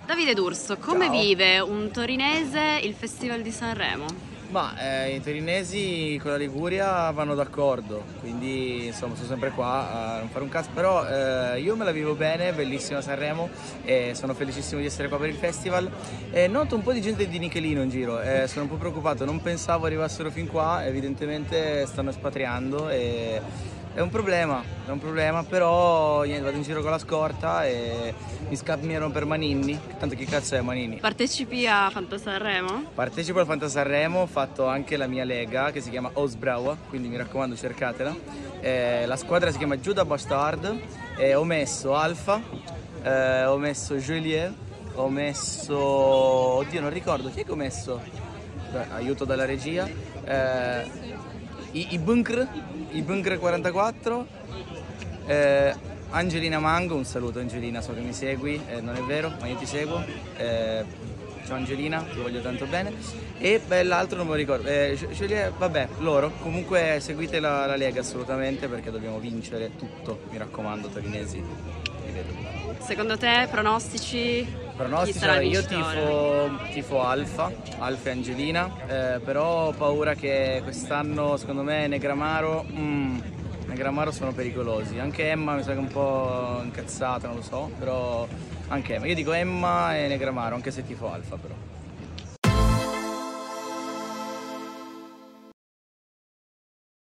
Davide D'Urso, come Ciao. vive un torinese il Festival di Sanremo? Ma i torinesi con la Liguria vanno d'accordo, quindi insomma sono sempre qua a non fare un cazzo, però io me la vivo bene, bellissima Sanremo e sono felicissimo di essere qua per il festival. Noto un po' di gente di Nichelino in giro, sono un po' preoccupato, non pensavo arrivassero fin qua, evidentemente stanno espatriando e è un problema, però niente, vado in giro con la scorta e mi scambiano per Maninni, tanto chi cazzo è Maninni? Partecipi a Fanta Sanremo? Partecipo al Fanta Sanremo, ho fatto anche la mia lega che si chiama Osbraua, quindi mi raccomando cercatela. La squadra si chiama Giuda Bastard, ho messo Alfa, ho messo Joliet, ho messo... oddio non ricordo, chi è che ho messo? Aiuto dalla regia. I Bunkr 44, Angelina Mango, un saluto Angelina, so che mi segui, non è vero, ma io ti seguo. Ciao Angelina, ti voglio tanto bene. E beh, l'altro non me lo ricordo. Vabbè, loro. Comunque seguite la Lega assolutamente perché dobbiamo vincere tutto, mi raccomando, torinesi. Vi vedo. Secondo te, pronostici? Chi Pronostici, sarà il io vincitore? tifo Alfa e Angelina, però ho paura che quest'anno secondo me Negramaro sono pericolosi. Anche Emma mi sa che è un po' incazzata, non lo so, però anche Emma. Io dico Emma e Negramaro, anche se tifo Alfa però.